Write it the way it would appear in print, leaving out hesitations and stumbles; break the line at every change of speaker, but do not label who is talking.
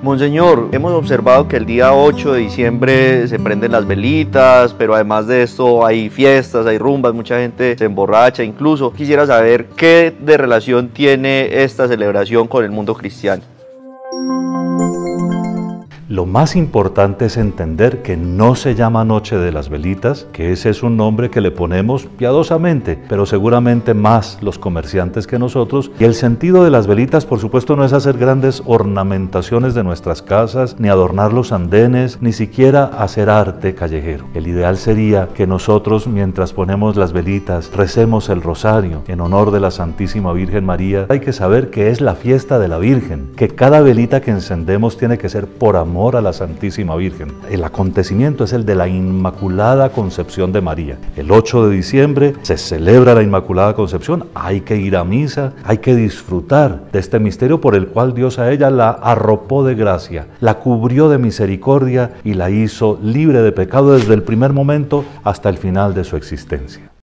Monseñor, hemos observado que el día 8 de diciembre se prenden las velitas, pero además de esto hay fiestas, hay rumbas, mucha gente se emborracha incluso. Quisiera saber qué de relación tiene esta celebración con el mundo cristiano.
Lo más importante es entender que no se llama Noche de las Velitas, que ese es un nombre que le ponemos piadosamente, pero seguramente más los comerciantes que nosotros. Y el sentido de las velitas, por supuesto, no es hacer grandes ornamentaciones de nuestras casas, ni adornar los andenes, ni siquiera hacer arte callejero. El ideal sería que nosotros, mientras ponemos las velitas, recemos el rosario en honor de la Santísima Virgen María. Hay que saber que es la fiesta de la Virgen, que cada velita que encendemos tiene que ser por amor a la Santísima Virgen. El acontecimiento es el de la Inmaculada Concepción de María. El 8 de diciembre se celebra la Inmaculada Concepción, hay que ir a misa, hay que disfrutar de este misterio por el cual Dios a ella la arropó de gracia, la cubrió de misericordia y la hizo libre de pecado desde el primer momento hasta el final de su existencia.